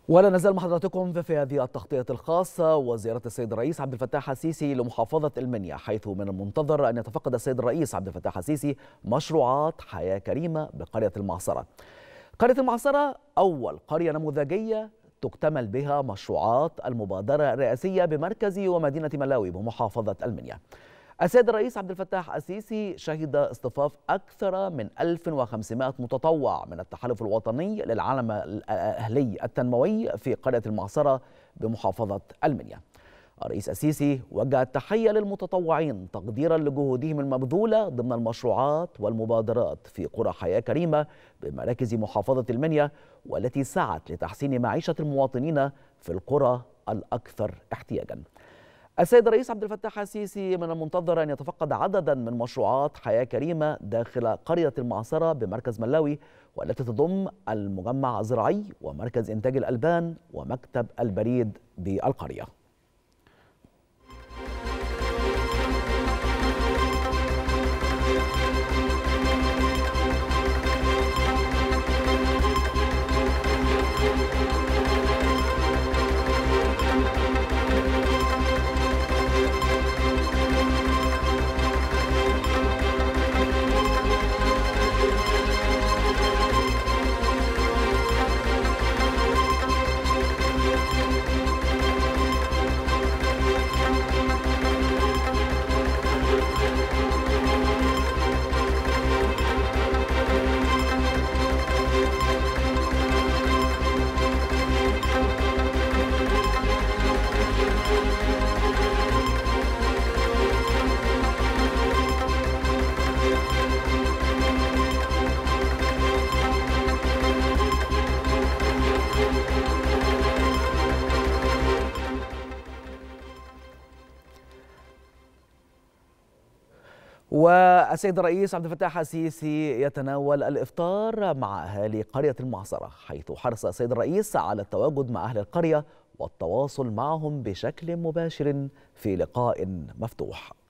ولا نزال مع حضراتكم في هذه التغطية الخاصة وزيارة السيد الرئيس عبد الفتاح السيسي لمحافظة المنيا، حيث من المنتظر أن يتفقد السيد الرئيس عبد الفتاح السيسي مشروعات حياة كريمة بقرية المعصرة. قرية المعصرة أول قرية نموذجية تكتمل بها مشروعات المبادرة الرئاسية بمركز ومدينة ملاوي بمحافظة المنيا. السيد الرئيس عبد الفتاح السيسي شهد اصطفاف أكثر من 1500 متطوع من التحالف الوطني للعالم الأهلي التنموي في قرية المعصرة بمحافظة المنيا. الرئيس السيسي وجه التحية للمتطوعين تقديرا لجهودهم المبذولة ضمن المشروعات والمبادرات في قرى حياة كريمة بمراكز محافظة المنيا، والتي سعت لتحسين معيشة المواطنين في القرى الأكثر احتياجا. السيد الرئيس عبد الفتاح السيسي من المنتظر أن يتفقد عددا من مشروعات حياة كريمة داخل قرية المعصرة بمركز ملاوي، والتي تضم المجمع الزراعي ومركز إنتاج الألبان ومكتب البريد بالقرية. والسيد الرئيس عبد الفتاح السيسي يتناول الإفطار مع أهالي قرية المعصرة، حيث حرص السيد الرئيس على التواجد مع أهل القرية والتواصل معهم بشكل مباشر في لقاء مفتوح.